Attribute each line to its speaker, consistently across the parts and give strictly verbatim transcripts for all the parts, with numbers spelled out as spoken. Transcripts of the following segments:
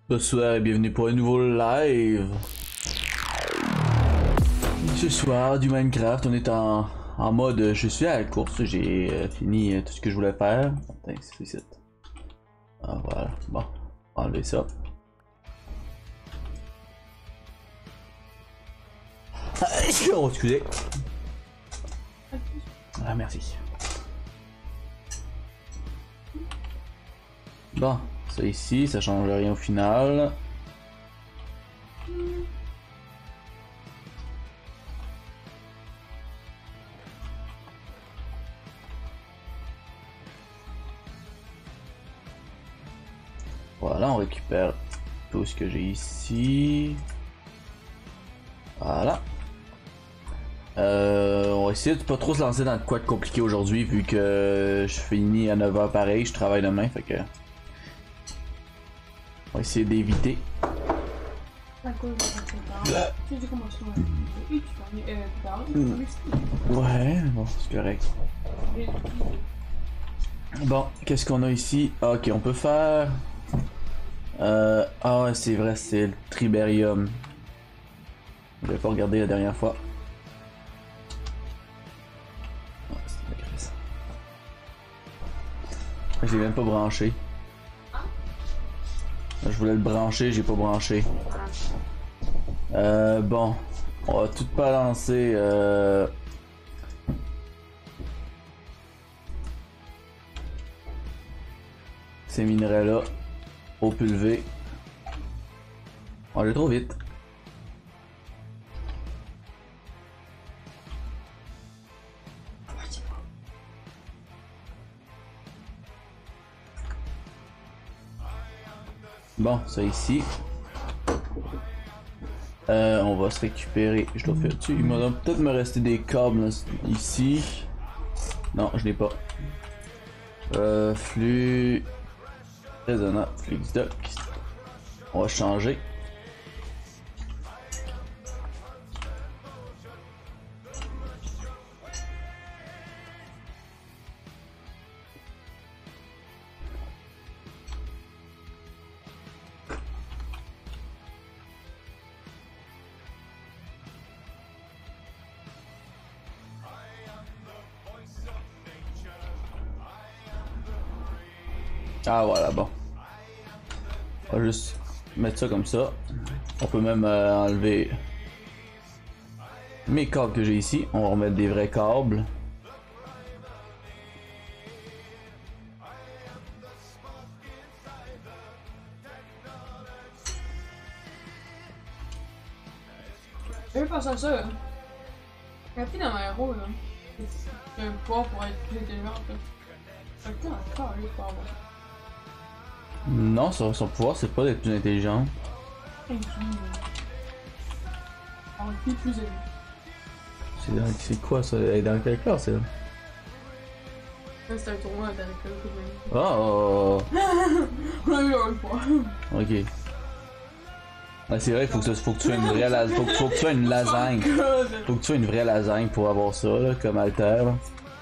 Speaker 1: Bonsoir et bienvenue pour un nouveau live. Ce soir du Minecraft, on est en, en mode je suis à la course, j'ai euh, fini euh, tout ce que je voulais faire. Attends, c'est ici. Ah voilà, bon, enlever ça. Oh, excusez. Ah merci. Bon, ça ici, ça change rien au final. Voilà, on récupère tout ce que j'ai ici. Voilà. Euh, on va essayer de pas trop se lancer dans de quoi de compliqué aujourd'hui vu que je finis à neuf heures pareil, je travaille demain, fait que... On va essayer d'éviter. Ouais, bon, c'est correct. Bon, qu'est-ce qu'on a ici? Ah, ok, on peut faire... Euh... Ah, c'est vrai, c'est le Triberium. Je l'avais pas regardé la dernière fois. Ah, c'est la graisse. Je l'ai même pas branché. Je voulais le brancher, j'ai pas branché. Euh, bon. On va tout balancer. Euh... Ces minerais-là. Au pulvé. On va aller trop vite. Bon, ça ici. Euh, on va se récupérer. Je dois faire dessus. Il va peut-être me rester des câbles là, ici. Non, je n'ai pas. Euh, flux. Résonnant. Flux doc. On va changer. Ah voilà, bon. On va juste mettre ça comme ça. On peut même euh, enlever mes câbles que j'ai ici. On va remettre des vrais câbles.
Speaker 2: Je vais penser à ça. Là. La fille dans ma héros, là. J'ai un pouvoir pour être plus intelligent, en fait. Fait que encore, lui, pour avoir.
Speaker 1: Non, son, son pouvoir, c'est pas d'être plus intelligent.
Speaker 2: En plus, plus élevé.
Speaker 1: C'est dans- c'est quoi ça? Elle est dans quelle classe, elle?
Speaker 2: Ça, c'est un tournoi avec le coup de main.
Speaker 1: Oh!
Speaker 2: On a eu un fois.
Speaker 1: Ok. Ah, c'est vrai, faut que, ça, faut que tu sois une vraie la- faut, que- faut que tu sois une lasagne. Faut que tu sois une vraie lasagne pour avoir ça, là, comme alter. Là.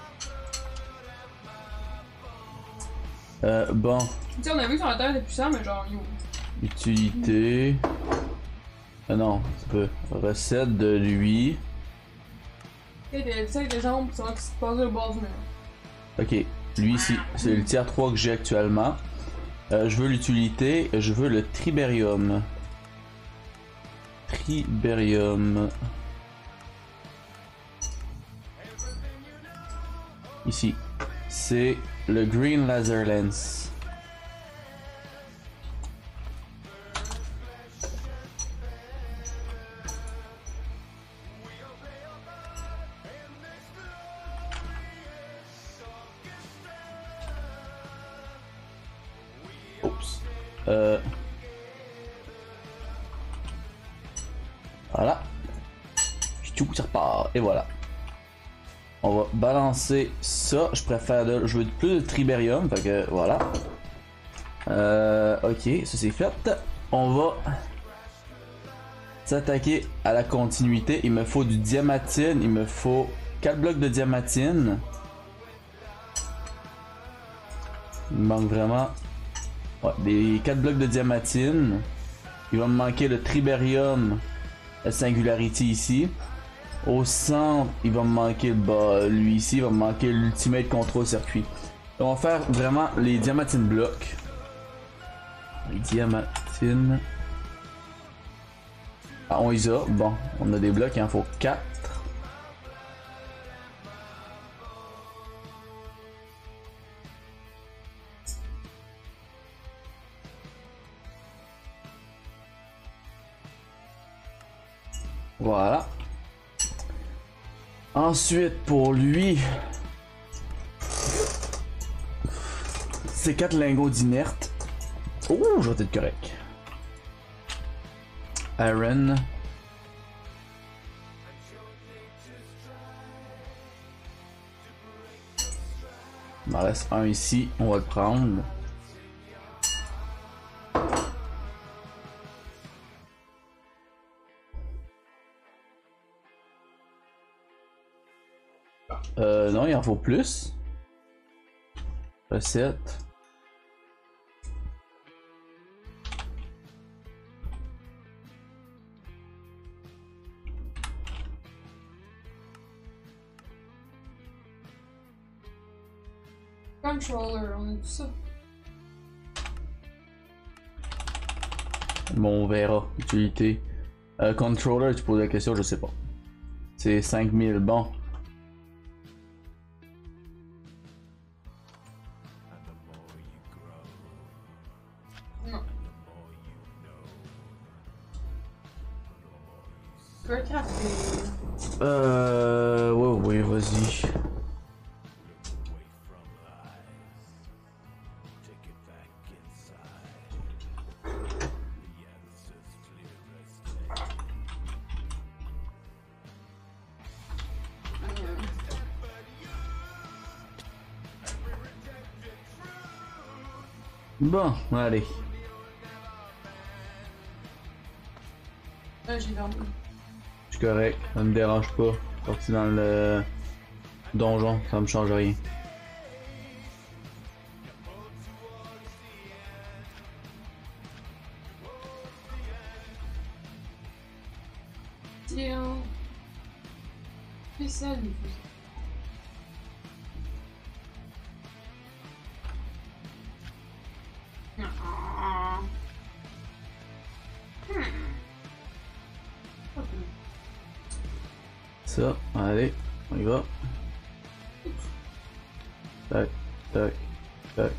Speaker 1: Euh, bon.
Speaker 2: Tu sais, on a vu que son alter était puissant, mais genre, yo.
Speaker 1: Utilité. Ah non, c'est peu. Recette de lui.
Speaker 2: Tu sais, t'es avec les jambes pour savoir ce qui se passe au bord du mur.
Speaker 1: Ok, lui ici, c'est le tiers trois que j'ai actuellement. Euh, je veux l'utilité, je veux le Triberium. Triberium. Ici, c'est le Green Laser Lens. Oups. Euh... Voilà. Tout ça repart. Et voilà. On va balancer ça. Je préfère de... Je veux plus de Triberium. Fait que voilà. Euh, ok, ça c'est fait. On va s'attaquer à la continuité. Il me faut du diamatine. Il me faut quatre blocs de diamatine. Il me manque vraiment Ouais, des quatre blocs de diamantine. Il va me manquer le Triberium Singularity ici. Au centre, il va me manquer bah, lui ici, il va me manquer l'Ultimate Control Circuit. Donc, on va faire vraiment les diamantine blocs. Les diamantine. Ah, on y a. Bon, on a des blocs, il en faut quatre. Voilà. Ensuite, pour lui, c'est quatre lingots d'inerte. Oh, je vais être correct. Iron. Il m'en reste un ici, on va le prendre. Euh, non, il en faut plus. Recette.
Speaker 2: Controller, on a tout ça.
Speaker 1: Bon, on verra. Utilité. Euh, controller, tu poses la question, je sais pas. C'est cinq mille, bon.
Speaker 2: Non. Je peux crafter.
Speaker 1: Euh. Ouais, ouais, vas-y. Bon, allez.
Speaker 2: Là, j'ai dormi.
Speaker 1: Je suis correct, ça me dérange pas. Parti dans le donjon, ça me change rien.
Speaker 2: Tiens. Fais ça, lui.
Speaker 1: Ça, allez, on y va. Tac, tac, tac.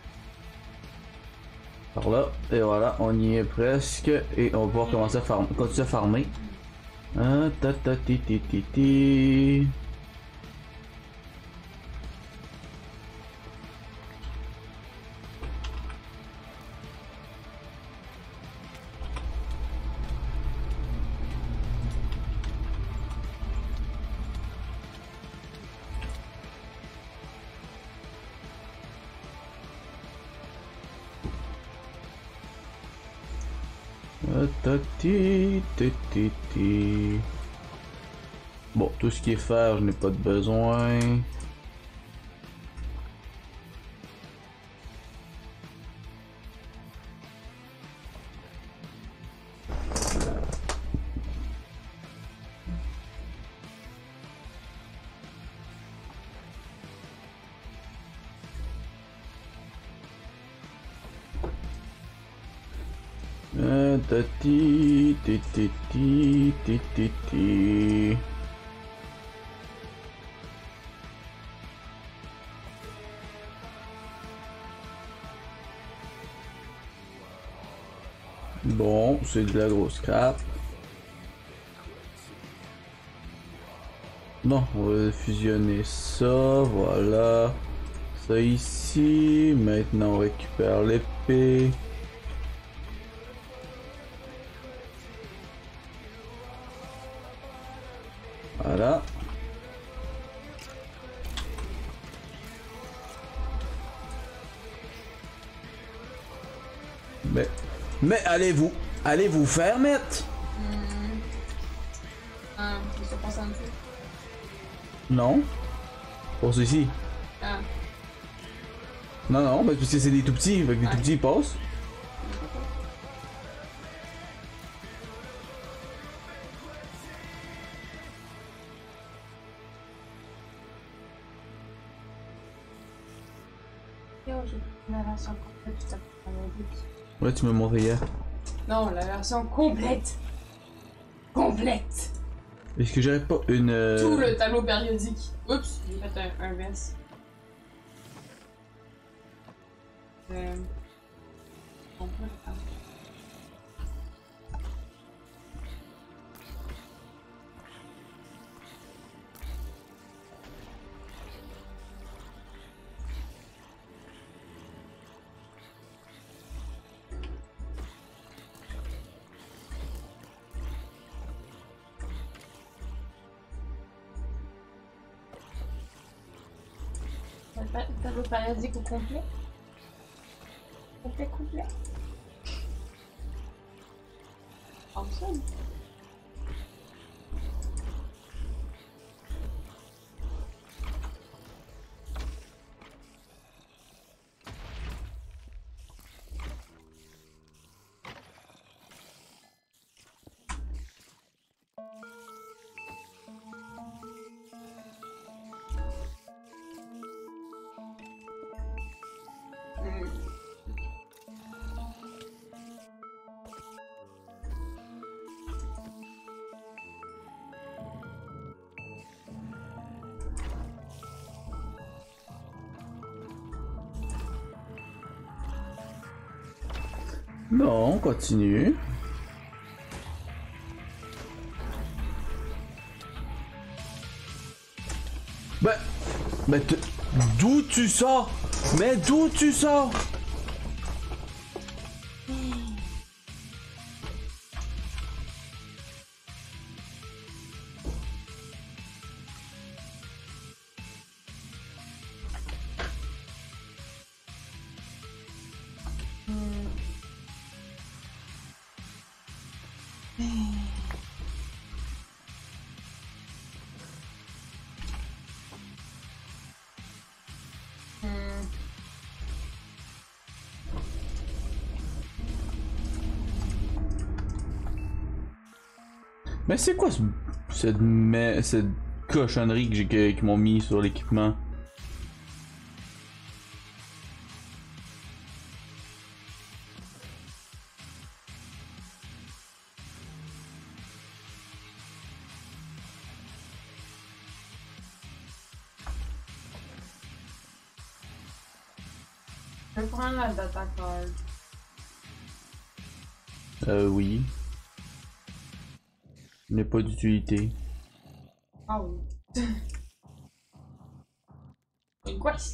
Speaker 1: Par là, et voilà, on y est presque. Et on va pouvoir commencer à farmer, continuer à farmer. Ah, ta ta ti ti ti ti. Bon, tout ce qui est fer, je n'ai pas de besoin. Tati, ti ti ti ti ti ti. Bon, c'est de la grosse crap. Bon, on va fusionner ça, voilà. Ça ici. Maintenant, on récupère l'épée. Voilà. Mais, mais allez-vous, allez vous faire mettre.
Speaker 2: Mmh. Ah, je suis pas senti.
Speaker 1: Non. Pour ceci.
Speaker 2: Ah.
Speaker 1: Non, non, mais parce que c'est des tout petits, fait que les
Speaker 2: Ouais.
Speaker 1: tout petits ils passent.
Speaker 2: Yo, j'ai la version complète, tout ça pour mon but.
Speaker 1: Ouais, tu m'as montré hier.
Speaker 2: Non, la version complète. Complète.
Speaker 1: Est-ce que j'aurais pas une. euh,
Speaker 2: Tout le tableau périodique. Oups, j'ai fait un, un verse. Euh... On peut le faire. Le tableau périodique au complet. Complet, complet. Awesome.
Speaker 1: Non, on continue. Ben. Ben, te- d'où tu sors? Mais d'où tu sors? Mais c'est quoi ce, cette, mais, cette cochonnerie que j'ai que- qu'ils m'ont mis sur l'équipement?
Speaker 2: Je vais prendre la data card.
Speaker 1: Euh, oui. Il n'y a pas d'utilité.
Speaker 2: Ah oui. Une quest.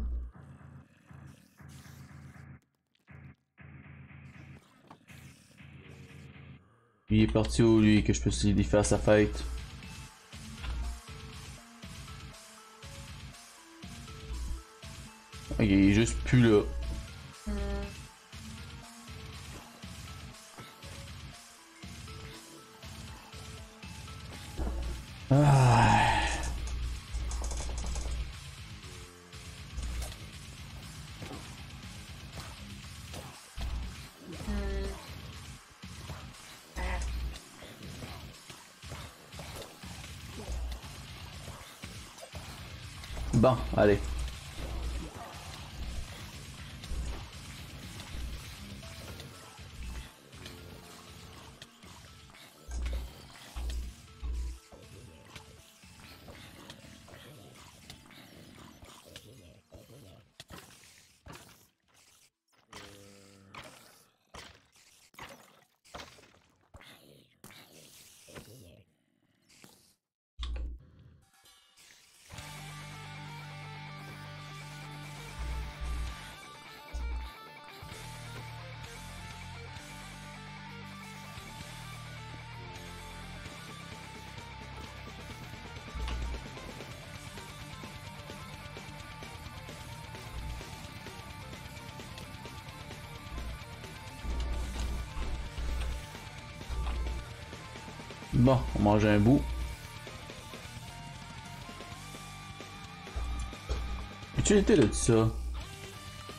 Speaker 1: Il est parti où, lui, que je peux essayer d'y faire sa fête? Ok, il est juste plus là.
Speaker 2: Hmm.
Speaker 1: Ah.
Speaker 2: Hmm.
Speaker 1: Bon, allez. Bon, on mange un bout. Utilité de ça.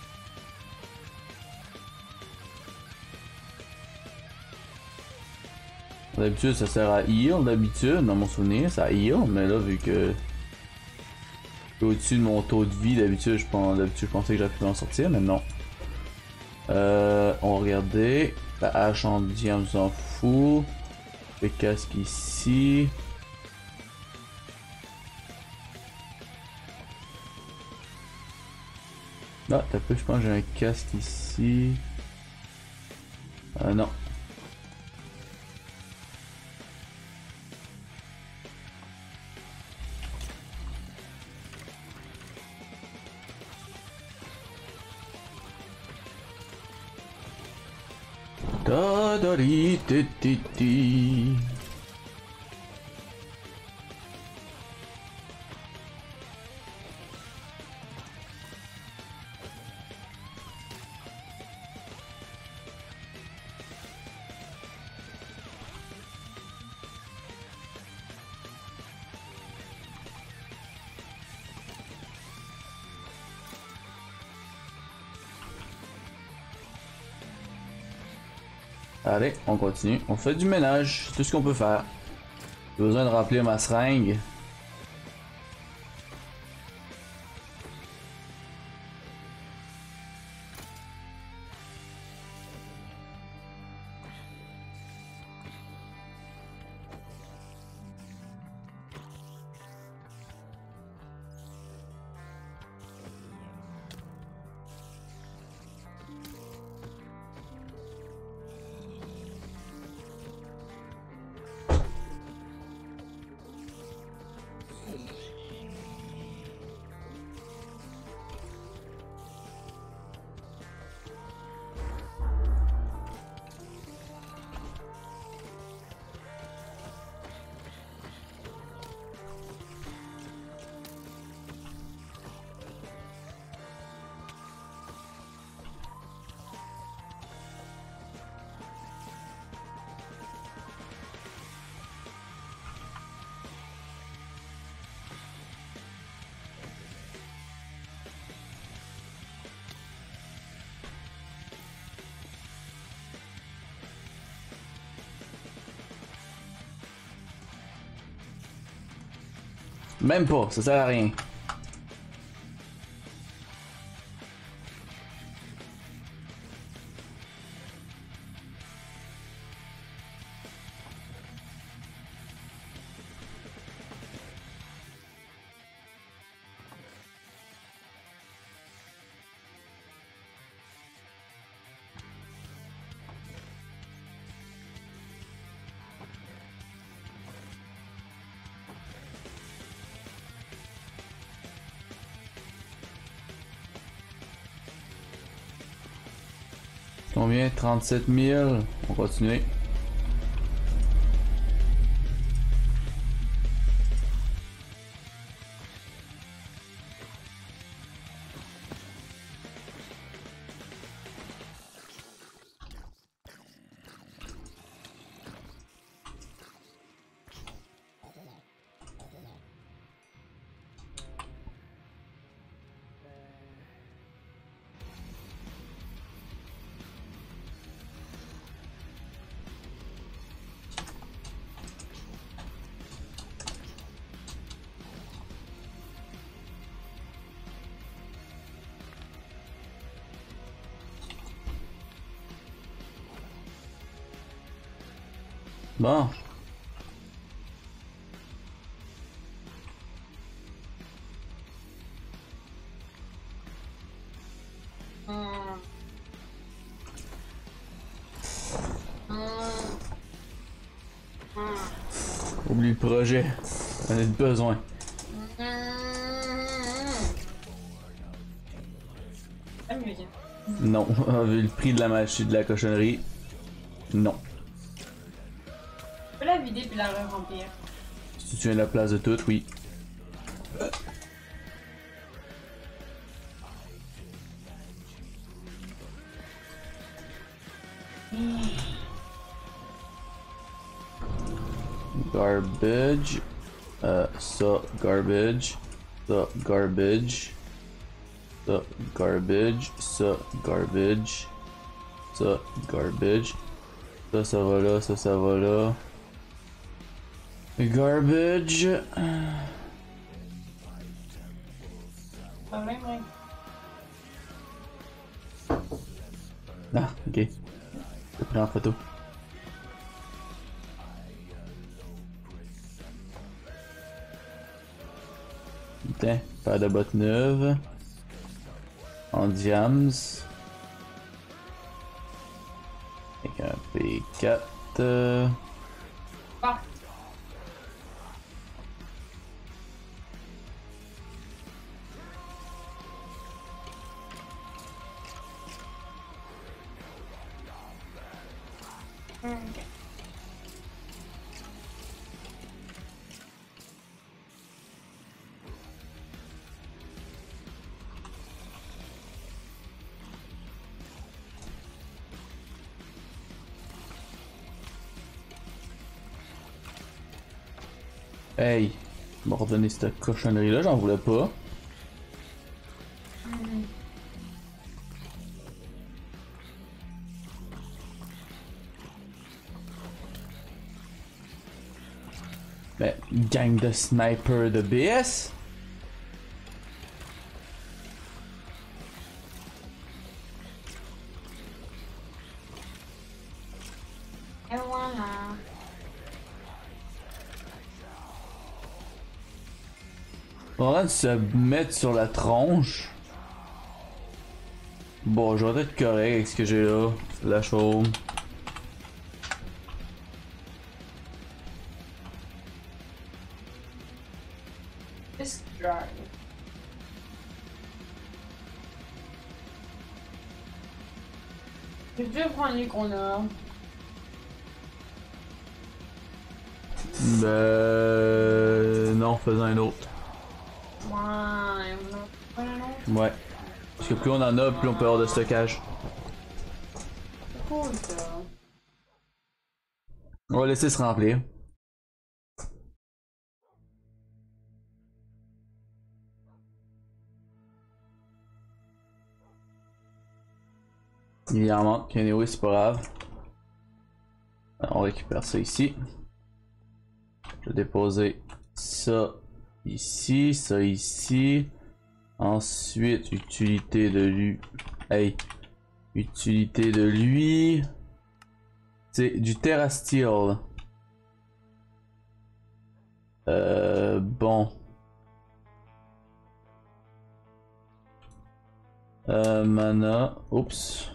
Speaker 1: D'habitude, ça sert à heal, d'habitude, dans mon souvenir, ça heal, mais là, vu que je suis au-dessus de mon taux de vie, d'habitude, je, pense, d'habitude, je pensais que j'aurais pu m'en sortir, mais non. Euh, on va regarder. La hache en diamant, on s'en fout. Le casque ici. Ah, t'as peu, je pense que j'ai un casque ici. Euh, non. Da da di di di di. Allez, on continue. On fait du ménage, c'est tout ce qu'on peut faire. J'ai besoin de remplir ma seringue. Même pas, ça sert à rien. Combien? trente-sept mille. On continue. Bon.
Speaker 2: Hum. Hum. Hum.
Speaker 1: Oublie le projet. On a besoin. Non, vu le prix de la machine de la cochonnerie. Non.
Speaker 2: Je peux la vider puis la re-remplir.
Speaker 1: Si tu tiens la place de tout, oui. Garbage. Euh, ça, garbage. Ça, garbage. Ça, garbage. Ça, garbage. Ça, garbage. Ça, ça va là, ça, ça va là. Garbage.
Speaker 2: Problème, ouais.
Speaker 1: Ah, ok. Je prends en photo. Putain, paire de bottes neuves. En diams. Avec un P quatre.
Speaker 2: Ah! Ok.
Speaker 1: Hey, m'a redonné cette cochonnerie là, j'en voulais pas.
Speaker 2: Mm.
Speaker 1: Mais gang de sniper de B S.
Speaker 2: Et voilà.
Speaker 1: On va de se mettre sur la tronche. Bon, je vais être correct avec ce que j'ai là. La chaume.
Speaker 2: This drive. Je vais prendre les qu'on a.
Speaker 1: Ben non, faisons un autre.
Speaker 2: Ouais, on a pas un autre.
Speaker 1: Ouais. Parce que plus on en a, plus on peut avoir de stockage.
Speaker 2: C'est cool ça.
Speaker 1: On va laisser se remplir. Il en manque, anyway, c'est pas grave. On récupère ça ici. Je vais déposer ça ici, ça ici. Ensuite, utilité de lui. Hey, utilité de lui. C'est du TerraSteel. Euh, bon. Euh, mana. Oups.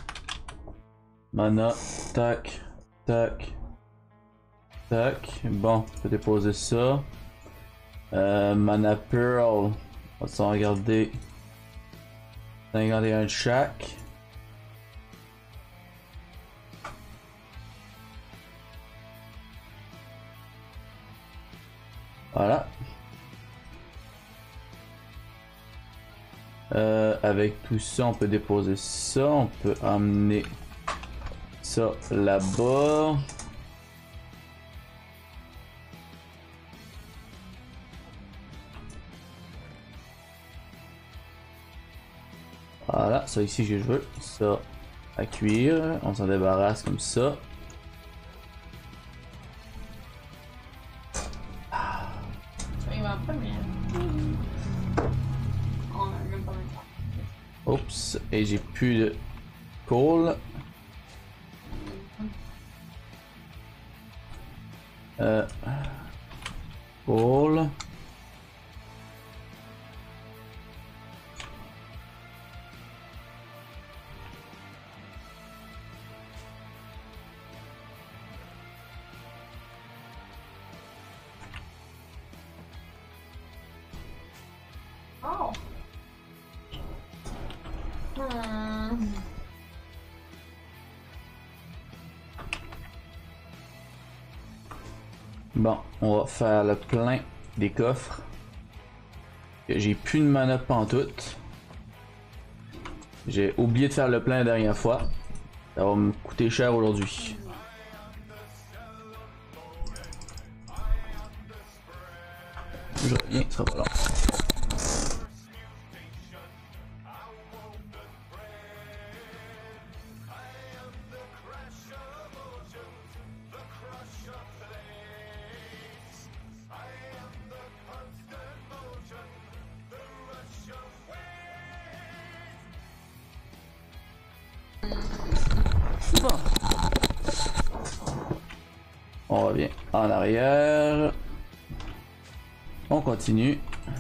Speaker 1: Mana. Tac. Tac. Tac. Bon, je peux déposer ça. Euh, mana Pearl. On va s'en regarder. cinquante et un de chaque. Voilà. Euh, avec tout ça, on peut déposer ça. On peut amener ça là-bas. Voilà, ça ici que je veux. Ça à cuire. On s'en débarrasse comme ça.
Speaker 2: Il va pas bien. On a même pas le temps.
Speaker 1: Oups, et j'ai plus de coal. Euh, coal.
Speaker 2: Oh. Hmm.
Speaker 1: Bon, on va faire le plein des coffres. J'ai plus de mana pantoute. J'ai oublié de faire le plein la dernière fois. Ça va me coûter cher aujourd'hui. Je reviens, ça sera pas long. en arrière. On continue.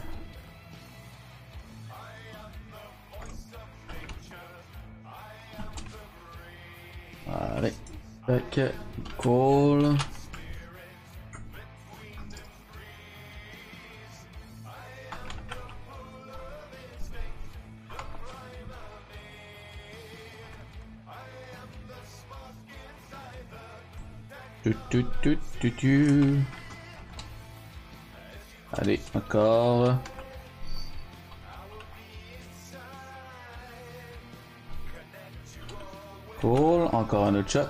Speaker 1: Allez. Ok. Cool. Tu, tu, tu, tu, tu. Allez, encore. Cool, encore un autre shot.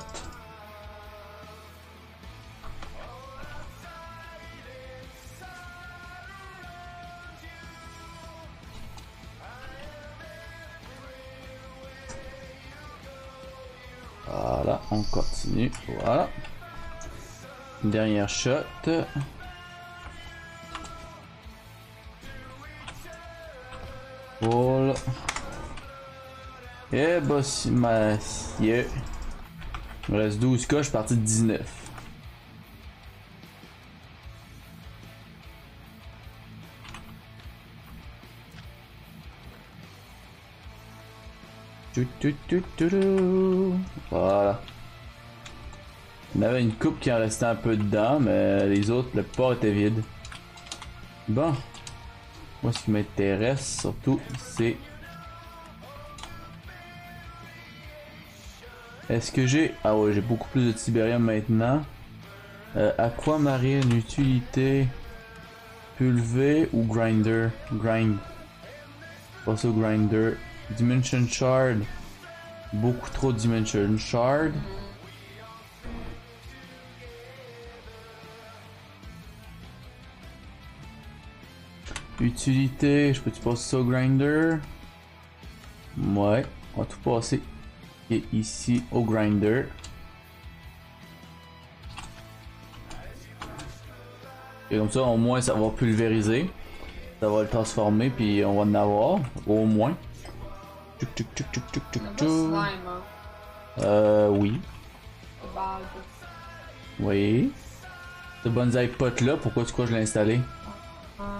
Speaker 1: Voilà, on continue. Voilà. Dernière shot. Cool. Et bah si monsieur. Il me reste douze cas, je suis parti de dix-neuf. Tu, tu, tu, tu, tu. Voilà. Il y en avait une coupe qui en restait un peu dedans, mais les autres, la plupart étaient vides. Bon. Moi, ce qui m'intéresse surtout, c'est... Est-ce que j'ai... Ah ouais, j'ai beaucoup plus de Tiberium maintenant. Euh, Aquamarine, utilité... Pulvé ou Grinder? Grind. Pas ça, Grinder. Dimension Shard. Beaucoup trop de Dimension Shard. Utilité, je peux-tu passer ça au Grinder? Ouais, on va tout passer. Et ici au Grinder. Et comme ça, au moins, ça va pulvériser. Ça va le transformer, puis on va en avoir, au moins. Tchouk tchouk tchouk tchouk tchouk tchouk tchouk.
Speaker 2: Slime, hein.
Speaker 1: Euh, oui.
Speaker 2: Bad.
Speaker 1: Oui. Ce bonsaï pot là, pourquoi tu crois que je l'ai installé?
Speaker 2: Ah.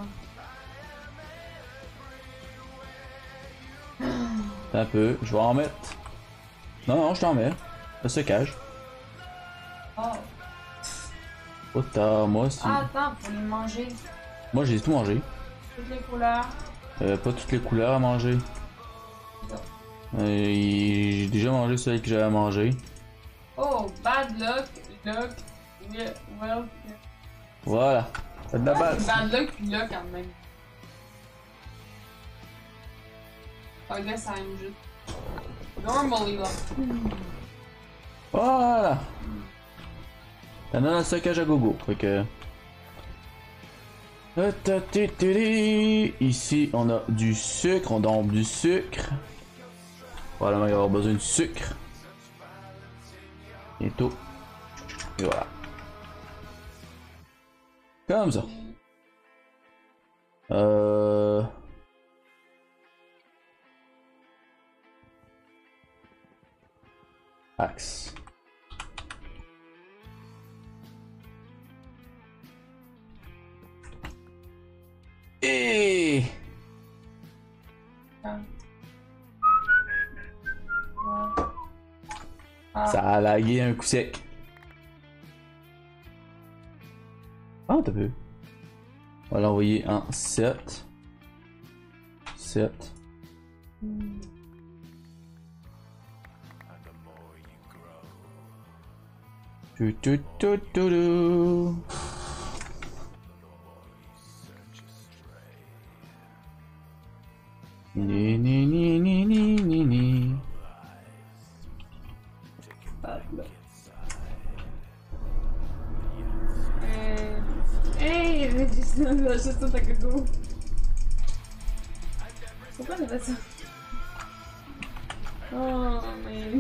Speaker 1: Un peu, je vais en mettre. Non, non, je t'en mets. Ça se cache.
Speaker 2: Oh.
Speaker 1: Oh, t'as, moi aussi.
Speaker 2: Ah, attends, faut les manger.
Speaker 1: Moi, j'ai tout mangé.
Speaker 2: Toutes les couleurs.
Speaker 1: Euh, pas toutes les couleurs à manger. Euh, j'ai déjà mangé celui que j'avais à manger.
Speaker 2: Oh, bad luck, luck, yeah, well.
Speaker 1: Voilà. Faites de la
Speaker 2: Ah,
Speaker 1: base.
Speaker 2: c'est bad luck puis luck en même. I guess I'm just normally luck.
Speaker 1: Voilà. T'en as dans le stockage à gogo. Fait que... Ici, on a du sucre. On dompe du sucre. Voilà, on va avoir besoin de sucre. Bientôt. Et voilà. Comme ça. Euh... Axe. Et...
Speaker 2: Ah. Ah.
Speaker 1: Ça a lagué un coup sec. Ah, t'as vu. On va l'envoyer en sept. sept.
Speaker 2: Hmm.
Speaker 1: Tu tu tu tu tu. Ni ni ni ni ni ni ni.
Speaker 2: Bad luck. Euh... Hey, Régis, j'achète ça ta coco. Pourquoi t'as fait ça? Oh, mais...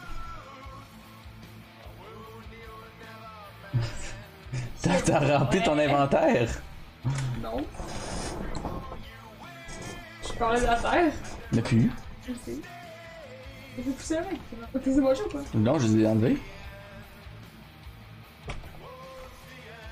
Speaker 1: T'as t'as rempli ton inventaire?
Speaker 2: Non. Je parlais de la terre.
Speaker 1: Depuis?
Speaker 2: Je sais. J'ai poussé avec. T'es mangé ou pas?
Speaker 1: Non, je les ai enlevés.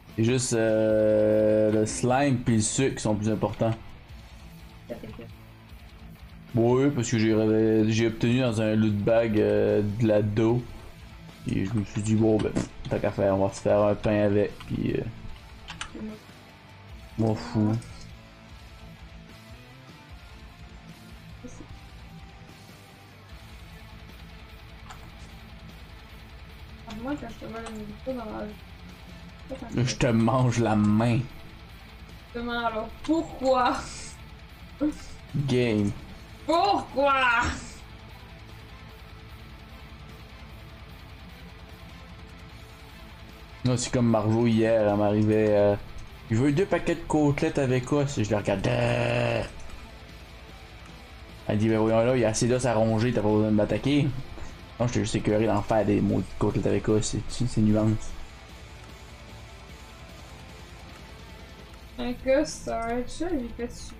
Speaker 1: C'est juste euh, le slime puis le sucre qui sont plus importants.
Speaker 2: Ça fait que.
Speaker 1: Oui, parce que j'ai j'ai obtenu dans un loot bag euh, de la dough. Et je me suis dit, bon, ben, tant qu'à faire, on va se faire un pain avec. Puis. Euh, m'en fous.
Speaker 2: Moi, quand je te mets la musique dans la.
Speaker 1: Je te mange la main.
Speaker 2: Justement, alors pourquoi?
Speaker 1: Game.
Speaker 2: Pourquoi?
Speaker 1: Non, c'est comme Margot hier, elle m'arrivait. Euh, je veux deux paquets de côtelettes avec os. Je la regardais. Elle dit, ben voyons là, il y a assez d'os à ronger, t'as pas besoin de m'attaquer. Non, j'étais juste écœuré d'en faire des mots de côtelettes avec os, c'est nuance.
Speaker 2: Un cas storage, ça, j'ai fait dessus.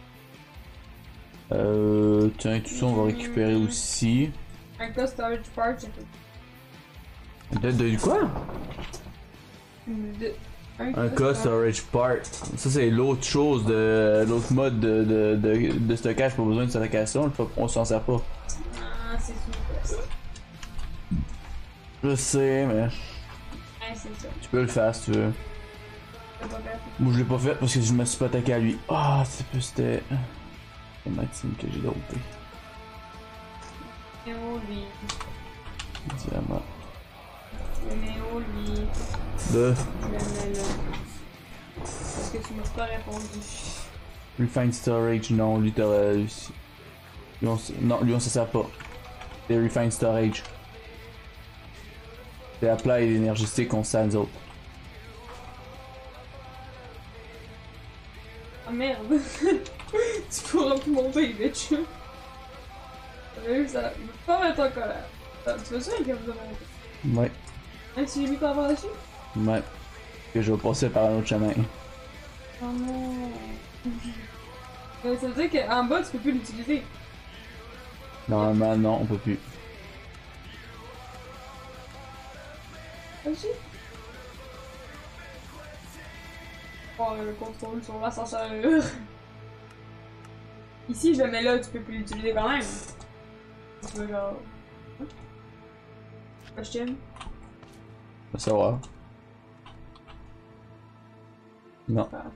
Speaker 1: Euh. Tiens, tout ça, on va récupérer aussi.
Speaker 2: Un cas storage part, j'ai fait.
Speaker 1: De, de quoi?
Speaker 2: De...
Speaker 1: Un cas storage part. Ça, c'est l'autre chose de. L'autre mode de, de, de, de stockage, pas besoin de stockation, on s'en sert pas.
Speaker 2: Ah, c'est super.
Speaker 1: Je sais, mais.
Speaker 2: Ouais, c'est ça.
Speaker 1: Tu peux le faire si tu veux.
Speaker 2: T'as pas fait.
Speaker 1: Moi je l'ai pas fait parce que je me suis pas attaqué à lui. Ah, c'est plus c'était. C'est Maxime que j'ai dropé.
Speaker 2: Et où lui?
Speaker 1: Diamant.
Speaker 2: Le mets où lui?
Speaker 1: De
Speaker 2: Je le mets là. Parce que tu m'as pas répondu.
Speaker 1: Refine Storage, non, lui t'aurais réussi. Lui on s- Non, lui on se sert pas. C'est Refine Storage. C'est apply l'énergie stick qu'on sert nous autres.
Speaker 2: Ah merde! Tu pourras plus monter, bitch! T'as vu ça? Il faut pas mettre en colère. Ah, tu veux ça avec un besoin de monter?
Speaker 1: Ouais,
Speaker 2: Même si j'ai mis par dessus?
Speaker 1: ouais. Que je vais passer par un autre chemin.
Speaker 2: Oh non! Mais ça veut dire qu'en bas tu peux plus l'utiliser.
Speaker 1: Normalement, non, on peut plus.
Speaker 2: Aussi? Oh, le contrôle sur l'ascenseur. Ici, je le mets là, tu peux plus l'utiliser quand même. Tu veux genre. Hein? Je t'aime.
Speaker 1: On va savoir. Non.
Speaker 2: Ah.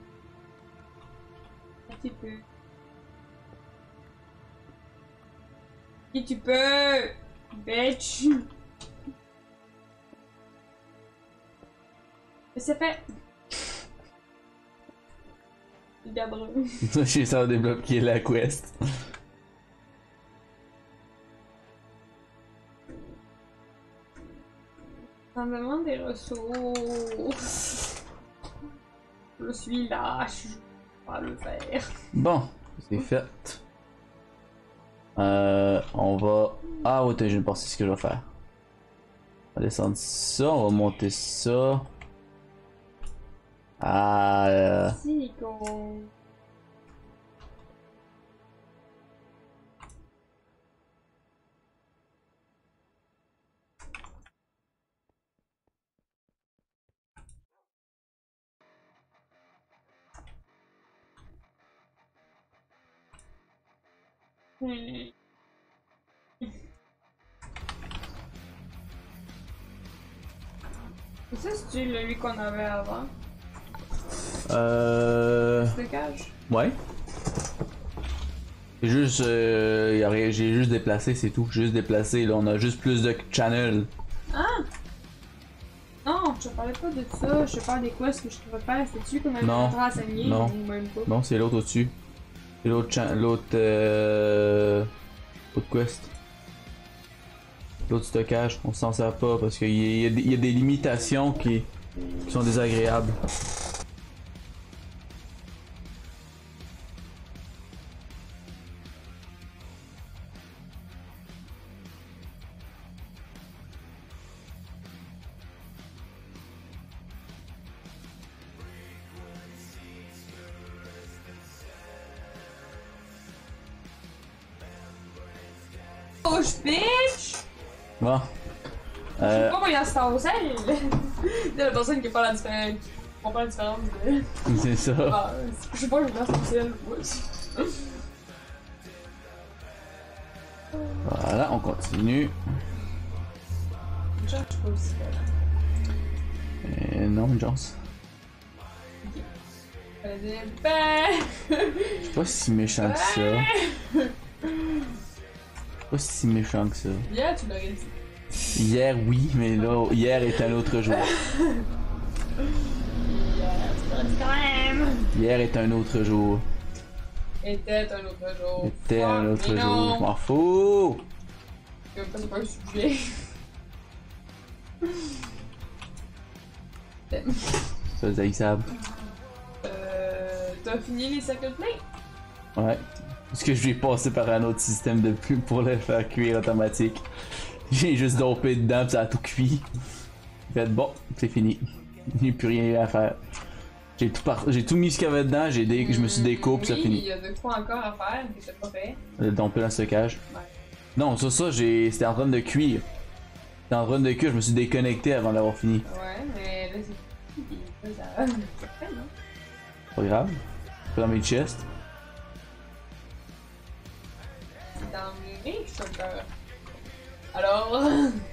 Speaker 2: Un petit peu. Si tu peux! Bitch! Mais c'est fait! Il gardera.
Speaker 1: J'ai ça à débloquer la quest.
Speaker 2: Ça me demande des ressources. Je suis lâche, je vais pas le faire.
Speaker 1: Bon, c'est fait. Euh, on va. Ah, ouais, je vais penser ce que je vais faire. On va descendre ça, on va monter ça. Ah. Euh...
Speaker 2: Silicone. Hmm. Ça, c'est lui qu'on avait avant.
Speaker 1: Euh.
Speaker 2: Stockage.
Speaker 1: Ouais. J'ai juste. Euh, y a rien- J'ai juste déplacé, c'est tout. J'ai juste déplacé, là, on a juste plus de channel.
Speaker 2: Ah! Non, je te parlais pas de ça. Je te parle des quests que je pourrais faire. C'est-tu qu'on avait
Speaker 1: Non.
Speaker 2: renseigné
Speaker 1: Non.
Speaker 2: ou même pas?
Speaker 1: Non, c'est l'autre au-dessus. C'est l'autre. cha- L'autre. Euh... L'autre quest. L'autre stockage, on s'en sert pas parce qu'il y, y, a des- y a des limitations qui, qui sont désagréables.
Speaker 2: Push, bitch!
Speaker 1: Bon.
Speaker 2: Je sais
Speaker 1: Euh,
Speaker 2: pas comment il y a Star Cell! C'est la personne qui parle à différent. comprends pas la différence de.
Speaker 1: C'est ça.
Speaker 2: Ah, je sais pas, je pense que c'est elle.
Speaker 1: Voilà, on continue.
Speaker 2: Je sais pas aussi.
Speaker 1: Et non, Jones.
Speaker 2: Ben.
Speaker 1: Je suis pas si méchant que ça. Je suis pas si méchant que ça.
Speaker 2: Hier, tu l'aurais dit.
Speaker 1: Hier, oui, mais là, hier est un autre jour.
Speaker 2: Hier, tu l'aurais dit quand même.
Speaker 1: Hier est un autre jour.
Speaker 2: Était un autre jour.
Speaker 1: Était un
Speaker 2: Fuck,
Speaker 1: autre
Speaker 2: mais
Speaker 1: jour.
Speaker 2: non.
Speaker 1: Je m'en fous.
Speaker 2: Comme ça, c'est pas un sujet.
Speaker 1: Ça, c'est haïssable.
Speaker 2: Euh. T'as fini les circuit play?
Speaker 1: Ouais. Parce que je vais passer par un autre système de plus pour le faire cuire automatique. J'ai juste dopé dedans pis ça a tout cuit. Fait bon, c'est fini. Il n'y a plus rien à faire. J'ai tout, par... tout mis ce qu'il y avait dedans, j'ai dé... je me suis découpé pis ça
Speaker 2: oui,
Speaker 1: finit.
Speaker 2: Il y a deux fois encore à faire, mais c'est pas fait.
Speaker 1: Le domper dans le stockage.
Speaker 2: Ouais.
Speaker 1: Non, ça, ça, j'ai. C'était en train de cuire. C'était en train de cuire, je me suis déconnecté avant d'avoir fini.
Speaker 2: Ouais, mais là c'est. Là, ça. C'est fait, non?
Speaker 1: Pas grave. Pas dans mes chests.
Speaker 2: C'est dans mes sugar. Alors.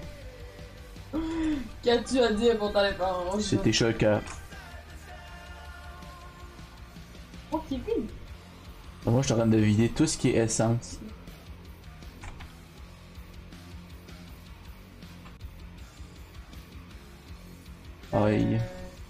Speaker 2: Qu'as-tu à dire pour ta réponse?
Speaker 1: C'était choquant.
Speaker 2: Oh, qui vide?
Speaker 1: Moi, je suis en train de vider tout ce qui est essence. Aïe.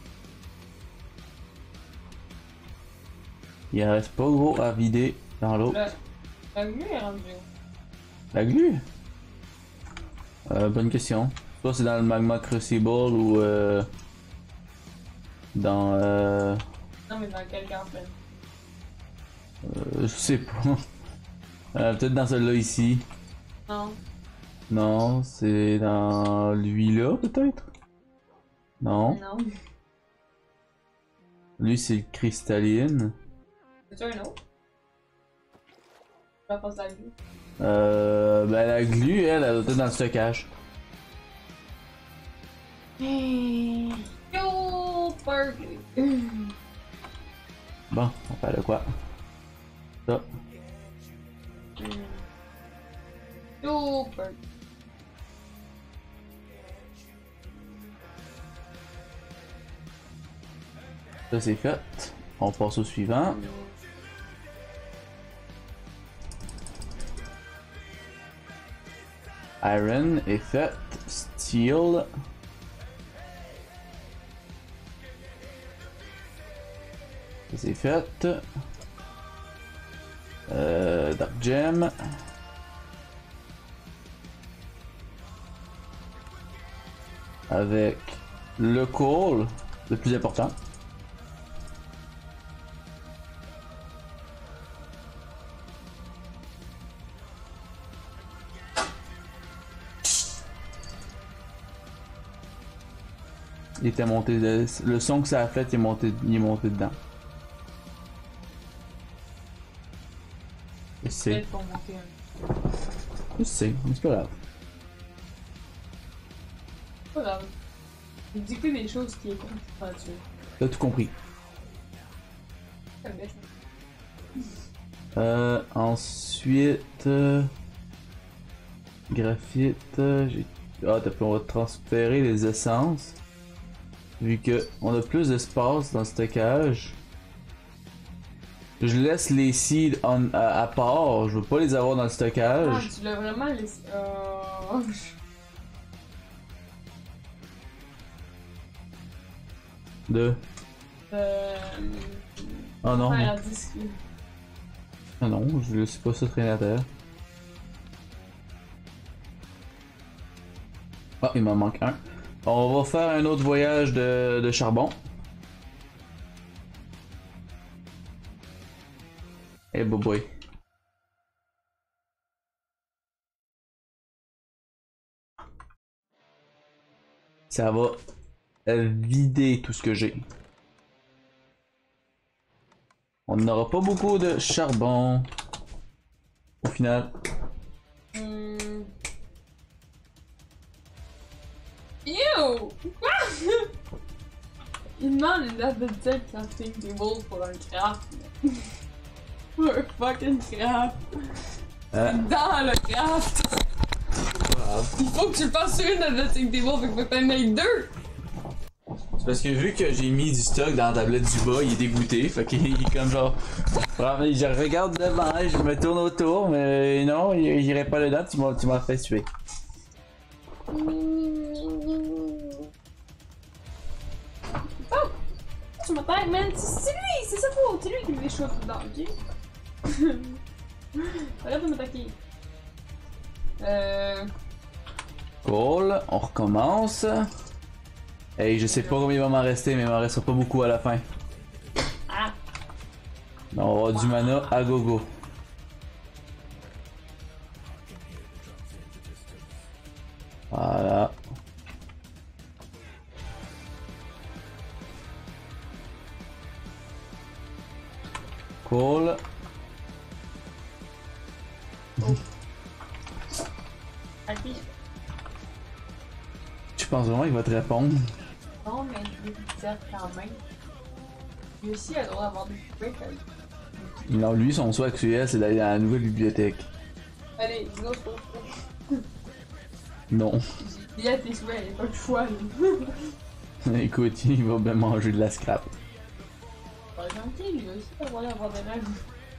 Speaker 1: Il reste pas gros à vider dans l'eau.
Speaker 2: La, la glu est rendue.
Speaker 1: La glu? Euh, bonne question. Soit c'est dans le magma crucible ou euh, dans euh,
Speaker 2: Non, mais dans quel campagne?
Speaker 1: euh, je sais pas. Euh, peut-être dans celle-là ici.
Speaker 2: Non.
Speaker 1: Non, c'est dans lui-là peut-être? Non.
Speaker 2: Non.
Speaker 1: Lui c'est le cristalline.
Speaker 2: C'est-tu un autre? Je vais passer la glu.
Speaker 1: Euh, ben la glu, elle, elle doit être dans le stockage.
Speaker 2: Yo, Berkeley.
Speaker 1: Bon, on fait de quoi? Ça.
Speaker 2: Yo, Berkeley.
Speaker 1: Ça c'est fait. On passe au suivant. Iron est fait. Steel. Ça c'est fait. Euh, Dark Gem. Avec le coal, le plus important. Il était monté de... Le son que ça a fait, il est monté, il est monté dedans. Je sais.
Speaker 2: Peut-être pour monter un.
Speaker 1: Je sais, mais c'est pas grave.
Speaker 2: Pas grave. Il dit que des choses qui est contre tu
Speaker 1: T'as tout compris.
Speaker 2: Ça me laisse.
Speaker 1: Euh, ensuite... Euh, graphite... euh, j'ai... Ah, t'as pu, on va transférer les essences. Vu que on a plus d'espace dans le stockage. Je laisse les seeds en, à, à part, je veux pas les avoir dans le
Speaker 2: Ah,
Speaker 1: stockage.
Speaker 2: tu l'as vraiment laissé. Oh.
Speaker 1: De...
Speaker 2: Euh.
Speaker 1: Oh non,
Speaker 2: Faire
Speaker 1: non.
Speaker 2: un disque.
Speaker 1: Ah non, je laisse pas ça traîner à terre. Ah, il m'en manque un. On va faire un autre voyage de, de charbon. Eh hey, boy. Ça va vider tout ce que j'ai. On n'aura pas beaucoup de charbon. Au final.
Speaker 2: Hmm. Ew! Quoi? Il demande une date de tête crafting table pour un craft. Pour un fucking craft.
Speaker 1: Euh,
Speaker 2: Dans le craft. Il faut que tu le fasses sur une date de tête table, fait que faut que t'en aies deux.
Speaker 1: C'est parce que vu que j'ai mis du stock dans la tablette du bas, il est dégoûté. Fait qu'il est comme genre. Je regarde devant, je me tourne autour, mais non, j'irai pas dedans, tu m'as, tu m'as fait tuer.
Speaker 2: Oh! Tu m'attaques, man! C'est lui! C'est sa faute! C'est lui qui me les choix dedans, ok? Arrête de m'attaquer. Euh.
Speaker 1: Cool, on recommence. Hey, je sais pas combien il va m'en rester, mais il m'en restera pas beaucoup à la fin.
Speaker 2: Ah!
Speaker 1: On va avoir du mana à gogo. Voilà. Cool.
Speaker 2: Oh. Ok.
Speaker 1: Tu penses vraiment qu'il va te répondre?
Speaker 2: Non, mais je vais te dire quand même. Lui aussi a le droit d'avoir des poupées.
Speaker 1: Non, lui, son souhait actuel, c'est d'aller dans la nouvelle bibliothèque.
Speaker 2: Allez, dis-nous ce qu'on fait.
Speaker 1: Non.
Speaker 2: Il y a tes souhaits, il n'y a pas le choix. Là.
Speaker 1: Écoute, il va bien manger de la scrap.
Speaker 2: Par exemple, lui aussi a le droit d'avoir des rêves.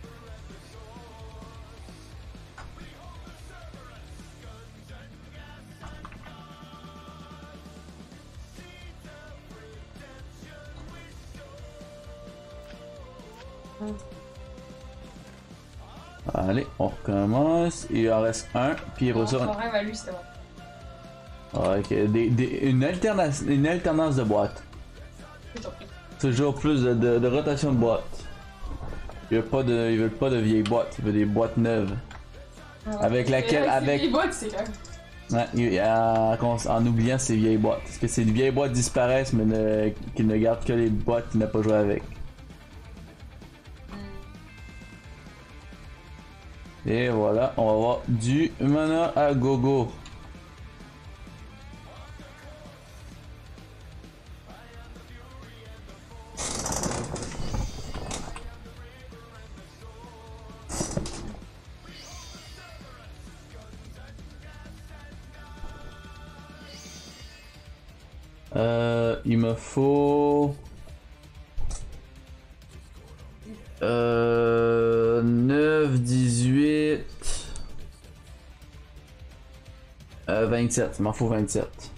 Speaker 1: Allez, on recommence. Il en reste un, puis il ressort.
Speaker 2: Son rêve à lui, c'était bon.
Speaker 1: Ok, des, des, une, alternance, une alternance de boîtes. Toujours plus de, de, de rotation de boîtes. Il veut pas de, ils veulent pas de vieilles boîtes, il veut des boîtes neuves.
Speaker 2: Ah,
Speaker 1: avec laquelle, avec.
Speaker 2: Les boîtes, c'est clair.
Speaker 1: Ouais, il, en, en oubliant ces vieilles boîtes. Parce que ces vieilles boîtes disparaissent, mais ne, qu'ils ne gardent que les boîtes qu'il n'a pas joué avec. Et voilà, on va avoir du mana à gogo. Euh, il me faut... Euh... neuf, dix-huit... Euh, vingt-sept, il m'en faut vingt-sept.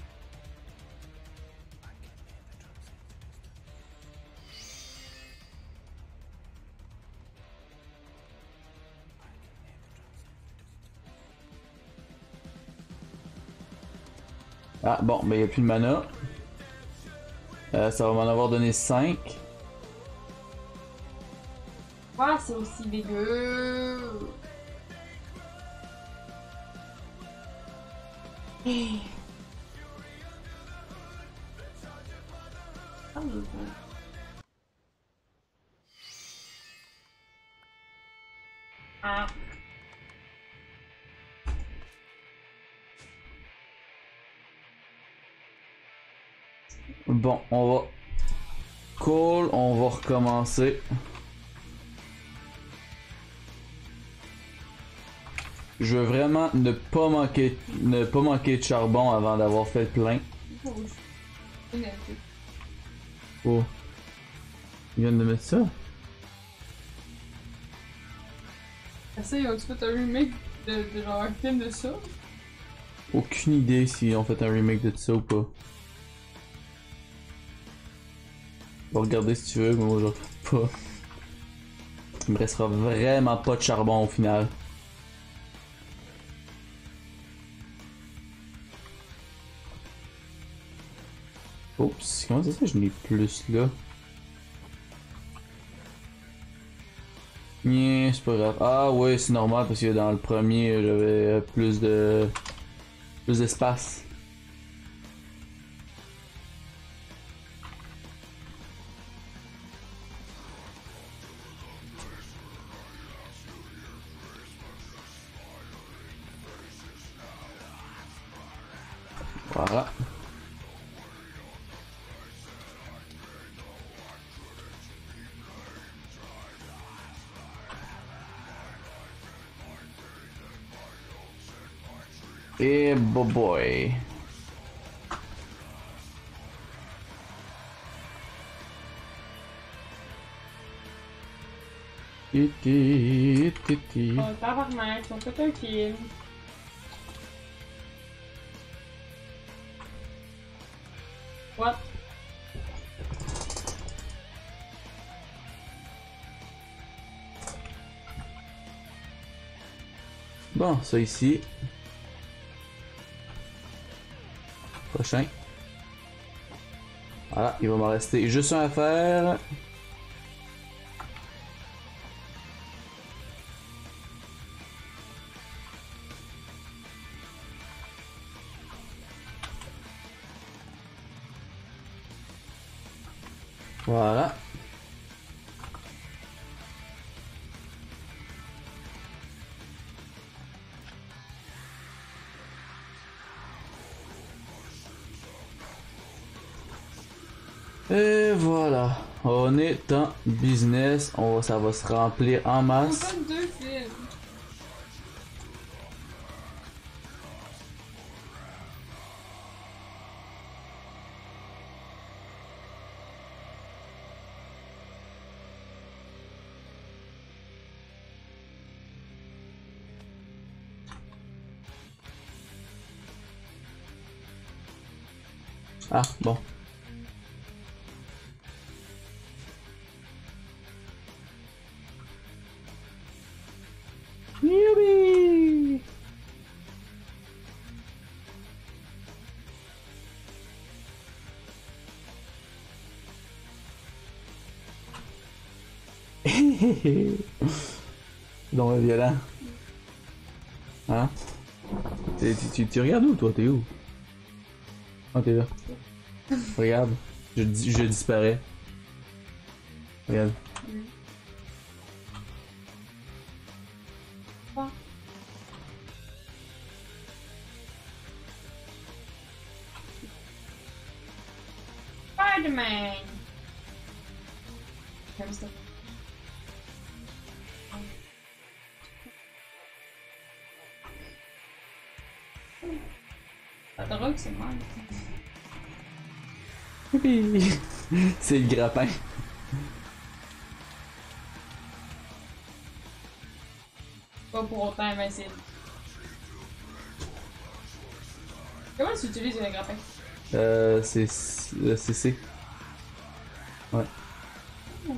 Speaker 1: Ah bon, ben il n'y a plus de mana. Euh, ça va m'en avoir donné cinq.
Speaker 2: Ah, c'est aussi dégueu. Ah, mais bon. Ah.
Speaker 1: Bon, on va... Cool, on va recommencer. Je veux vraiment ne pas manquer, ne pas manquer de charbon avant d'avoir fait le plein. Oh. Ils viennent de mettre ça?
Speaker 2: Essaye, as-tu fait un remake de, de genre un film de ça?
Speaker 1: Aucune idée si on fait un remake de ça ou pas. On va regarder si tu veux, mais moi je regarde pas. Il me restera vraiment pas de charbon au final. Oups, comment c'est ça je n'ai plus là? Yeah, c'est pas grave. Ah ouais, c'est normal parce que dans le premier j'avais plus de... plus d'espace. Voilà. Et bo boy. Titi, titi.
Speaker 2: Oh, tabarnak, ils sont fait un kill. What?
Speaker 1: Bon, ça ici. Prochain. Voilà, il va m'en rester juste un à faire. Voilà. Et voilà, on est en business, on, ça va se remplir en
Speaker 2: On
Speaker 1: masse.
Speaker 2: fait deux films.
Speaker 1: Ah, bon. Youpi! Donc violent. Hein? Tu, tu, tu regardes où toi? T'es où? Ah, t'es là. Regarde, je, je disparais. Regarde.
Speaker 2: Spider-Man! Comme ça. La drogue, c'est mal.
Speaker 1: Youpi! C'est le grappin.
Speaker 2: Pas pour autant, mais c'est. Comment tu utilises le grappin?
Speaker 1: Euh, c'est le C C. Ouais.
Speaker 2: Hmm.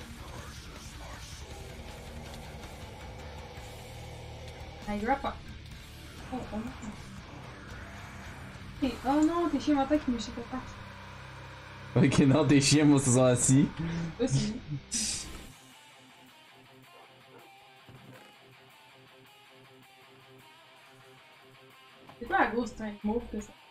Speaker 2: Un grappin. Oh, oh non. Et- oh non, tes chiens m'attaquent, mais je sais pas.
Speaker 1: Ok, non, tes chiens, moi, se sont assis.
Speaker 2: Aussi. C'est quoi la grosse tête mauve que ça?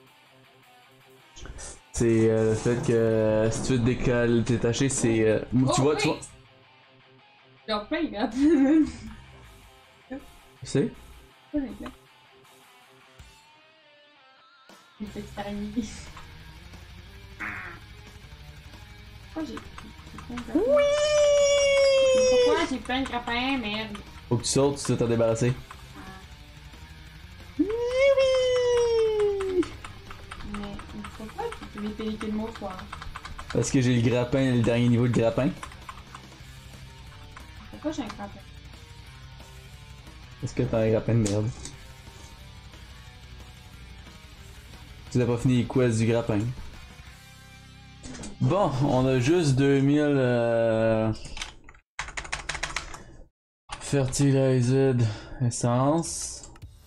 Speaker 1: C'est euh, le fait que euh, si tu veux te décoller, te détacher, c'est. Euh, tu
Speaker 2: Oh,
Speaker 1: vois,
Speaker 2: oui.
Speaker 1: tu vois.
Speaker 2: Genre plein, regarde.
Speaker 1: Tu sais?
Speaker 2: Pas des plein. Une petite araignée. Pourquoi j'ai. Oui! Pourquoi j'ai plein de grappins, merde?
Speaker 1: Faut que tu sautes, tu dois t'en débarrasser.
Speaker 2: Mais pourquoi tu peux les péliquer le mot toi?
Speaker 1: Parce que j'ai le grappin, le dernier niveau de grappin.
Speaker 2: Pourquoi j'ai un grappin?
Speaker 1: Est-ce que t'as un grappin de merde? Tu n'as pas fini les quests du grappin. Bon, on a juste deux mille euh... fertilized essence.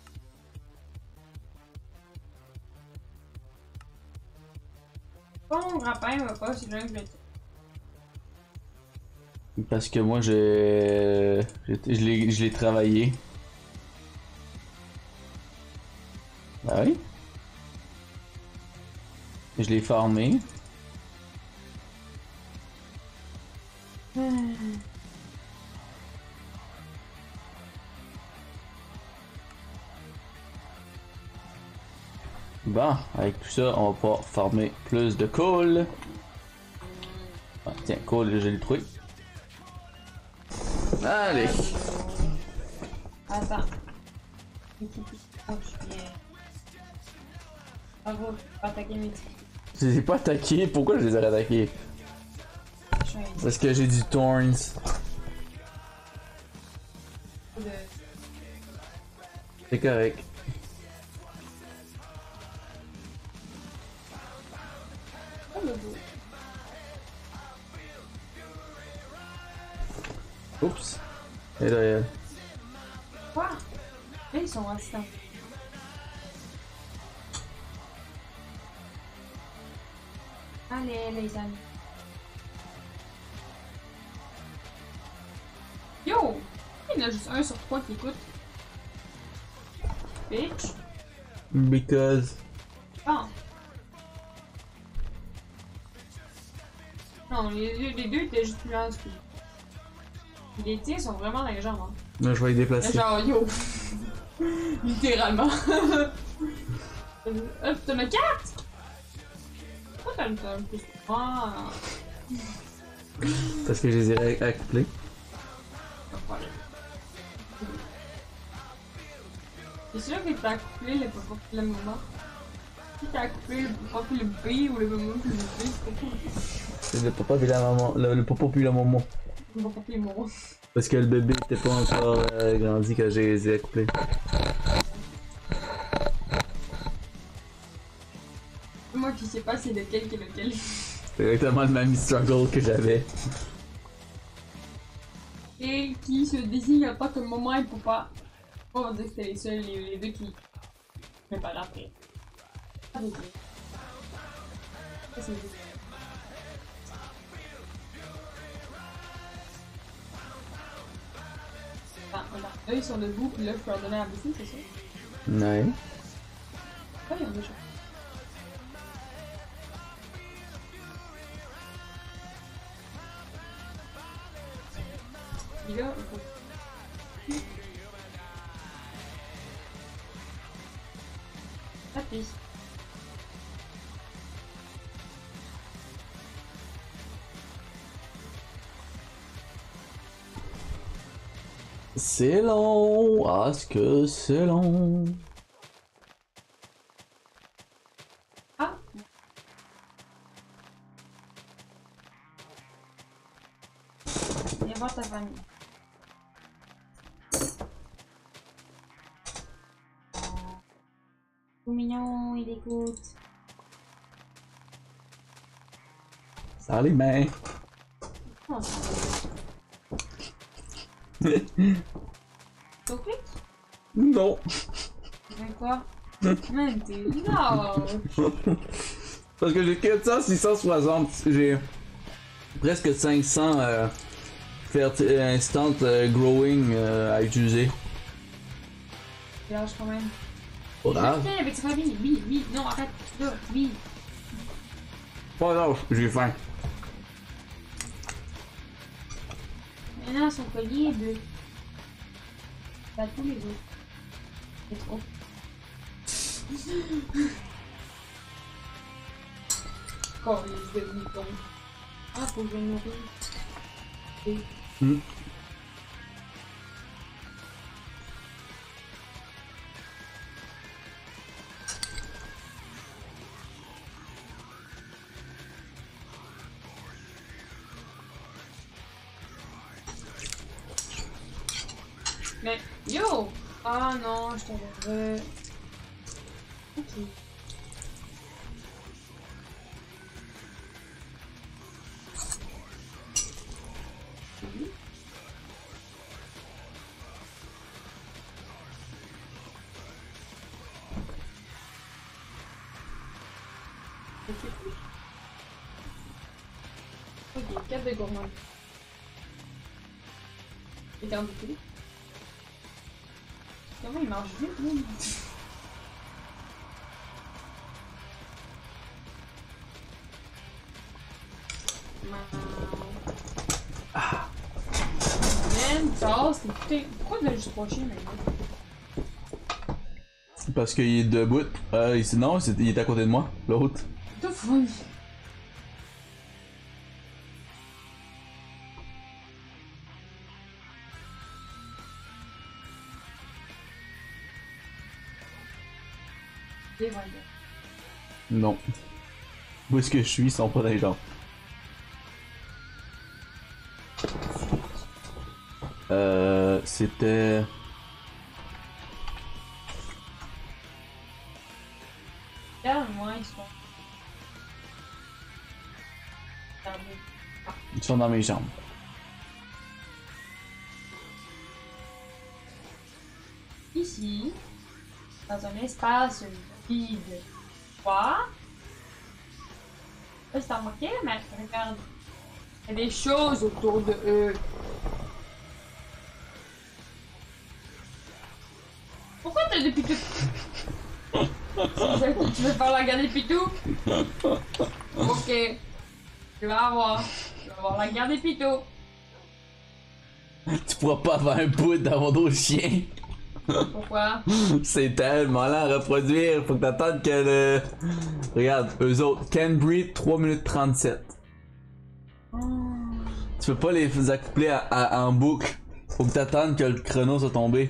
Speaker 2: Pourquoi mon grappin va pas si loin que le
Speaker 1: Parce que moi j'ai. j'ai- Je l'ai je l'ai travaillé. Bah oui. Je l'ai farmé. Bon, avec tout ça, on va pouvoir farmer plus de coal. Ah, tiens, coal, j'ai le truc. Allez.
Speaker 2: Attends. Oh, je suis bien. Bravo, pas attaquer mes petits.
Speaker 1: Je les ai pas attaqués, pourquoi je les aurais attaqués?
Speaker 2: Je suis un
Speaker 1: Parce que j'ai du Thorns.
Speaker 2: de...
Speaker 1: C'est correct.
Speaker 2: Oh, le beau.
Speaker 1: Oups. Et là,
Speaker 2: Quoi? Là, ils sont restants. Allez, les amis. Yo! Il y en a juste un sur trois qui écoute. Bitch.
Speaker 1: because.
Speaker 2: Ah. Non, les, les, les deux étaient juste plus lents. Les tiens sont vraiment dans les jambes. Hein.
Speaker 1: Là, je vais les déplacer.
Speaker 2: Genre, yo. Littéralement. Hop, t'en as quatre? Pourquoi t'as le t'as le plus? Ah.
Speaker 1: Parce que je les ai accouplés.
Speaker 2: C'est sûr que t'as accouplé le papa le moment. Si t'as accouplé le papa puis le B ou le maman puis le B, c'est pas cool.
Speaker 1: C'est le papa puis la maman. Le, le papa puis la maman.
Speaker 2: Le papa puis le maman.
Speaker 1: Parce que le bébé était pas encore euh, grandi quand je les ai accouplés.
Speaker 2: Moi qui sais pas c'est lequel qui est lequel.
Speaker 1: C'est exactement le même struggle que j'avais.
Speaker 2: Et qui se désigne en tant que maman et papa. On va dire que c'était les seuls, les, les deux qui. Mais pas après. Ah, ok. Ça, c'est juste. Attends, attends. Eux ils sont debout, puis là je peux leur donner à bouffer, c'est ça?
Speaker 1: Ouais.
Speaker 2: Ah, ils ont déjà. Et là, il faut. Appuie.
Speaker 1: C'est long. Ah, est-ce que c'est long?
Speaker 2: Ah! Viens voir ta famille. Tout mignon, il écoute.
Speaker 1: Ça les mains.
Speaker 2: Oh, c'est Ton clic?
Speaker 1: Non.
Speaker 2: Mais quoi? Man, t'es large!
Speaker 1: Parce que j'ai quatre cents, six cent soixante. J'ai presque cinq cents euh, ferti- instant euh, growing euh, à utiliser.
Speaker 2: T'es large quand même.
Speaker 1: Pas grave.
Speaker 2: Viens avec ta famille, oui, oui, non, arrête, là, oui.
Speaker 1: Pas grave, j'ai faim.
Speaker 2: Maintenant, son collier est bleu. Pas tous les autres. C'est trop. Oh, les demi-tons. Ah, faut que je nourrir. Et...
Speaker 1: Mm.
Speaker 2: Mais, yo! Ah non, je t'avais... Ok. Oui. Ok, quatre de gourmand. Et quarante de poulet. Comment il marche vite, lui? Ah. Man, ça, c'est putain. Pourquoi tu l'as juste pas chier maintenant?
Speaker 1: Parce qu'il est debout. Euh, il- non, c'est- il est à côté de moi, l'autre.
Speaker 2: T'as fun. Des voyants.
Speaker 1: Non. Où est-ce que je suis, ils sont pas dans les jambes. Euh, c'était...
Speaker 2: Regarde-moi, ils sont...
Speaker 1: Ils sont dans mes jambes.
Speaker 2: Ici, dans un espace vide. Quoi? Là, c'est remarqué, mais regarde. Il y a des choses autour de eux. Pourquoi t'as des pitous? Tu veux faire la garde des pitous? Ok. Tu vas avoir. Tu vas avoir la garde des pitous.
Speaker 1: Tu pourras pas avoir un bout d'avoir d'autres chiens.
Speaker 2: Pourquoi?
Speaker 1: C'est tellement lent à reproduire. Faut que t'attendes que le... Regarde, eux autres. Can breed trois minutes trente-sept.
Speaker 2: Oh.
Speaker 1: Tu peux pas les accoupler à, à- en boucle. Faut que t'attendes que le chrono soit tombé.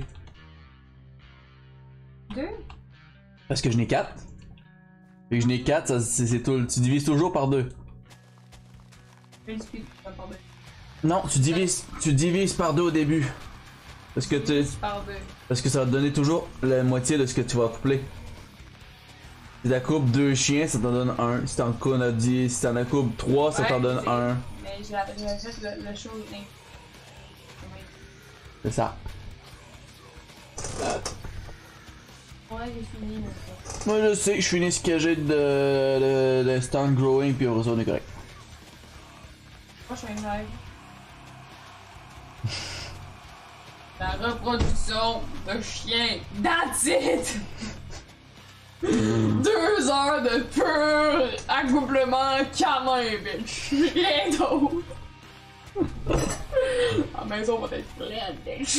Speaker 2: Deux?
Speaker 1: Parce que je n'ai quatre. Et que je n'ai quatre, ça, c'est, c'est tout. Tu divises toujours par deux.
Speaker 2: Je m'explique, pas par deux.
Speaker 1: Non, tu divises, tu divises par deux au début. Parce que tu,
Speaker 2: Par deux.
Speaker 1: parce que ça va te donner toujours la moitié de ce que tu vas coupler. Si t'en coupes deux chiens, ça t'en donne un. Si t'en coupes dix, si t'en coupes trois, ça
Speaker 2: Ouais,
Speaker 1: t'en donne
Speaker 2: c'est-
Speaker 1: un.
Speaker 2: Mais j'ai j'ai fait le, le show. mais-
Speaker 1: C'est ça.
Speaker 2: Ouais, j'ai fini. mais ça.
Speaker 1: Moi je sais, je finis ce que j'ai de, de, de stand growing puis après ça on est correct.
Speaker 2: Moi, je fais une rêve. La reproduction de chiens. That's it! Deux heures de pur accouplement canin, bitch. Rien d'autre. La maison va être pleine, bitch.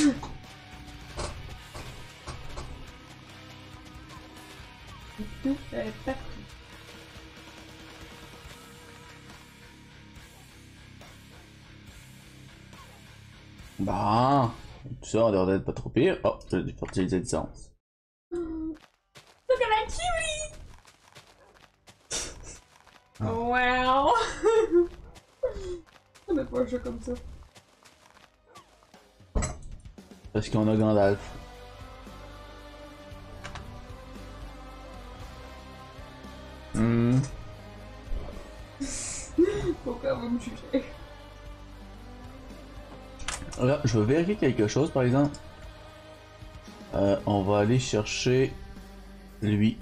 Speaker 2: Tout est partout.
Speaker 1: Bon. Tout ça, on devrait être pas trop pire. Oh, j'ai dû fertiliser de sens.
Speaker 2: Look at that cutie! Wow! On n'a pas un jeu comme ça.
Speaker 1: Parce qu'on a Gandalf. Hmm.
Speaker 2: Pourquoi vous me jugez?
Speaker 1: Là, je vais vérifier quelque chose par exemple. Euh, on va aller chercher lui.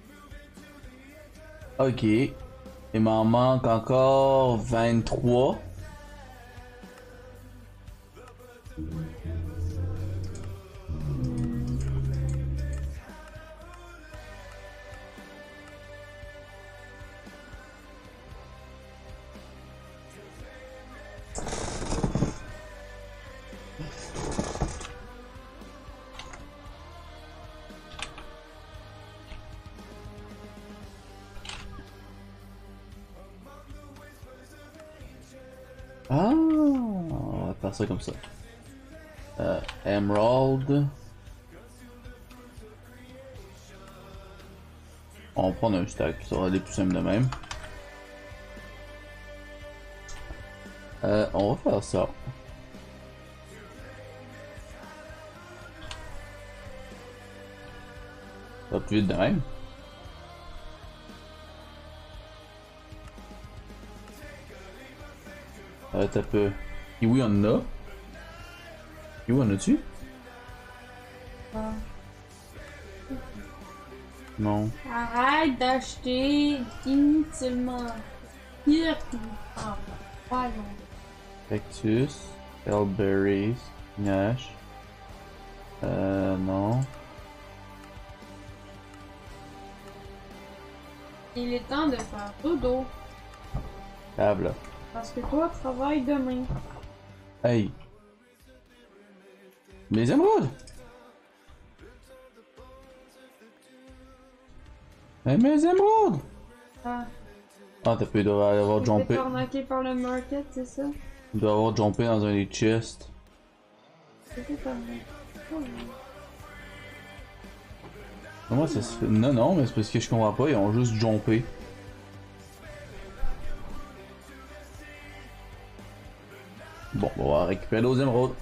Speaker 1: Ok. Il m'en manque encore vingt-trois. Ah, on va faire ça comme ça. Euh, Emerald. On va prendre un stack, ça va aller plus simple de même. Euh, on va faire ça. Ça va plus vite de même. Euh, t'as peu. Kiwi, on en a. Kiwi, on a-tu?
Speaker 2: Ah.
Speaker 1: Non.
Speaker 2: Arrête d'acheter inutilement. Pire tout. Ah, voyons.
Speaker 1: Cactus. Elberries. Nash. Euh, non.
Speaker 2: Il est temps de faire dodo.
Speaker 1: Table.
Speaker 2: Parce que toi, travaille demain.
Speaker 1: Hey. Mes émeraudes! Hey, mes émeraudes!
Speaker 2: Ah.
Speaker 1: Ah, t'as pu, il doit avoir
Speaker 2: Tu
Speaker 1: jumpé.
Speaker 2: t'es arnaqué par le market, c'est ça?
Speaker 1: Il doit avoir jumpé dans un des chests.
Speaker 2: C'était pas vrai. Oh,
Speaker 1: Comment ça se fait? Non, non, mais c'est parce que je comprends pas, ils ont juste jumpé. Bon, on va récupérer la deuxième road.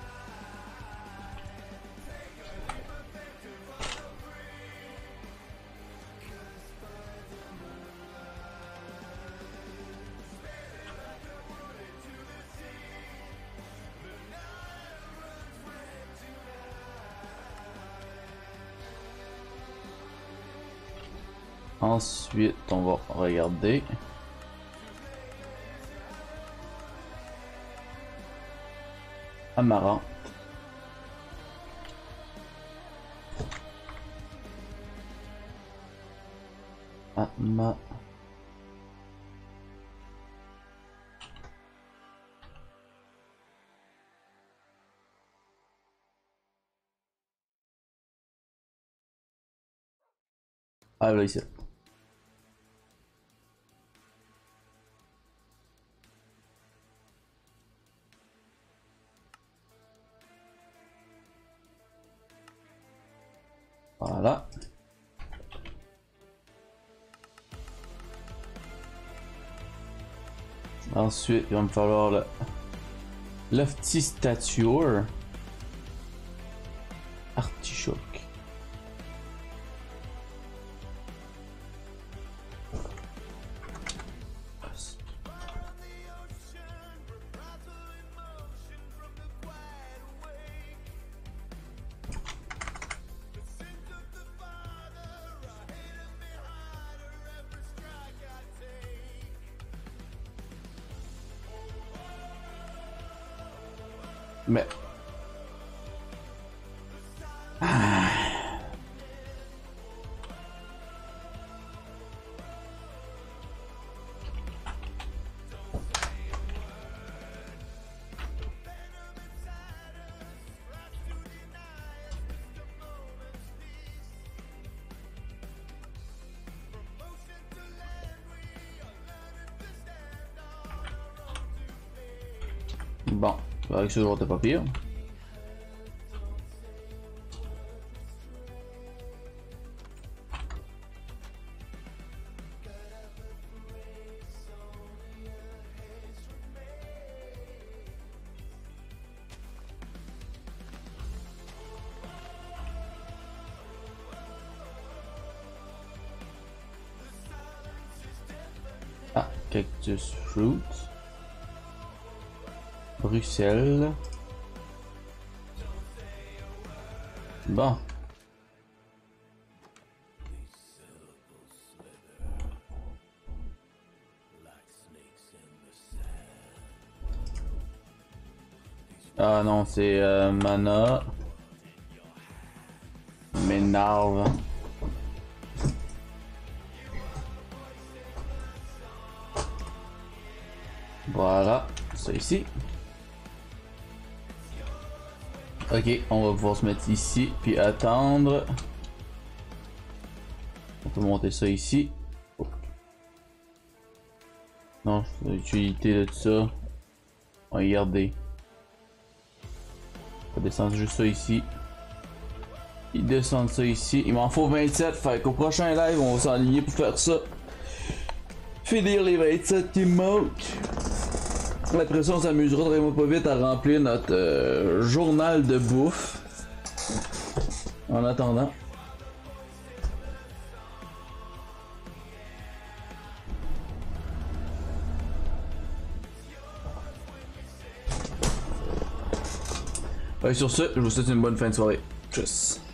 Speaker 1: Ensuite, on va regarder. Amaranth. Ama. Ah, là, ici. Voilà. Ensuite, il va me falloir le Lofty Stature. Artichoke. Mais... Ah. Bon, avec ce genre de papier. Ah, cactus fruit. Bruxelles. Bon. Ah non, c'est euh, mana. M'énerve. Voilà, ça ici. Ok, on va pouvoir se mettre ici, puis attendre. On peut monter ça ici. Oh. Non, l'utilité de tout ça. On va regarder. On va descendre juste ça ici. Ils descendent ça ici. Il m'en faut vingt-sept, fait qu'au prochain live, on va s'aligner pour faire ça. Finir les vingt-sept qui me manquent. Après ça, on s'amusera vraiment pas vite à remplir notre euh, journal de bouffe. En attendant. Ouais, sur ce, je vous souhaite une bonne fin de soirée. Tchuss.